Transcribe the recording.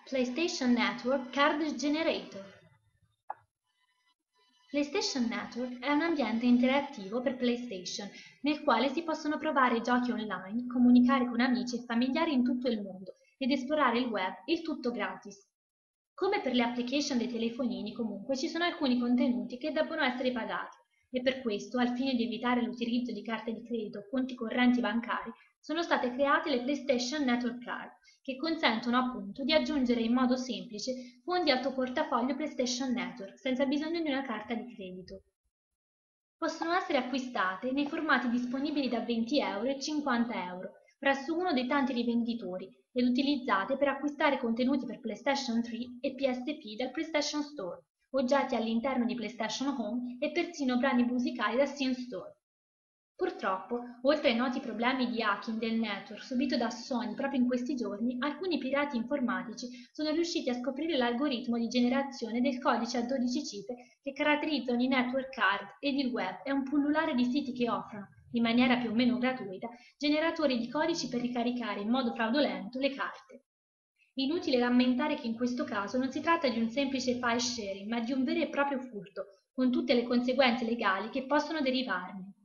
PlayStation Network Card Generator. PlayStation Network è un ambiente interattivo per PlayStation, nel quale si possono provare giochi online, comunicare con amici e familiari in tutto il mondo ed esplorare il web, il tutto gratis. Come per le application dei telefonini, comunque, ci sono alcuni contenuti che debbono essere pagati e per questo, al fine di evitare l'utilizzo di carte di credito o conti correnti bancari, sono state create le PlayStation Network Card, che consentono appunto di aggiungere in modo semplice fondi al tuo portafoglio PlayStation Network senza bisogno di una carta di credito. Possono essere acquistate nei formati disponibili da 20 € e 50 € presso uno dei tanti rivenditori ed utilizzate per acquistare contenuti per PlayStation 3 e PSP dal PlayStation Store, oggetti all'interno di PlayStation Home e persino brani musicali da Steam Store. Purtroppo, oltre ai noti problemi di hacking del network subito da Sony proprio in questi giorni, alcuni pirati informatici sono riusciti a scoprire l'algoritmo di generazione del codice a 12 cifre che caratterizzano i network card ed il web e un pullulare di siti che offrono, in maniera più o meno gratuita, generatori di codici per ricaricare in modo fraudolento le carte. Inutile rammentare che in questo caso non si tratta di un semplice file sharing, ma di un vero e proprio furto, con tutte le conseguenze legali che possono derivarne.